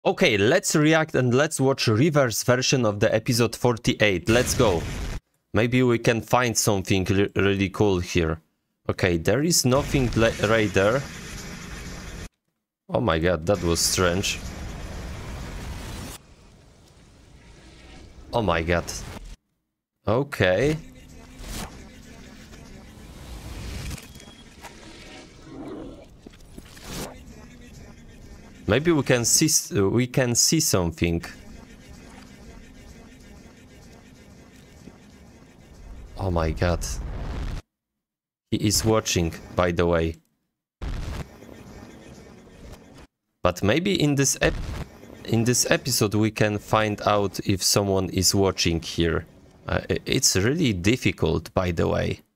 Okay, let's react and let's watch reverse version of the episode 48. Let's go. Maybe we can find something really cool here. Okay, there is nothing right there. Oh my god, that was strange. Oh my god. Okay. Maybe we can see something. Oh my god. He is watching, by the way. But maybe in this episode we can find out if someone is watching here. It's really difficult, by the way.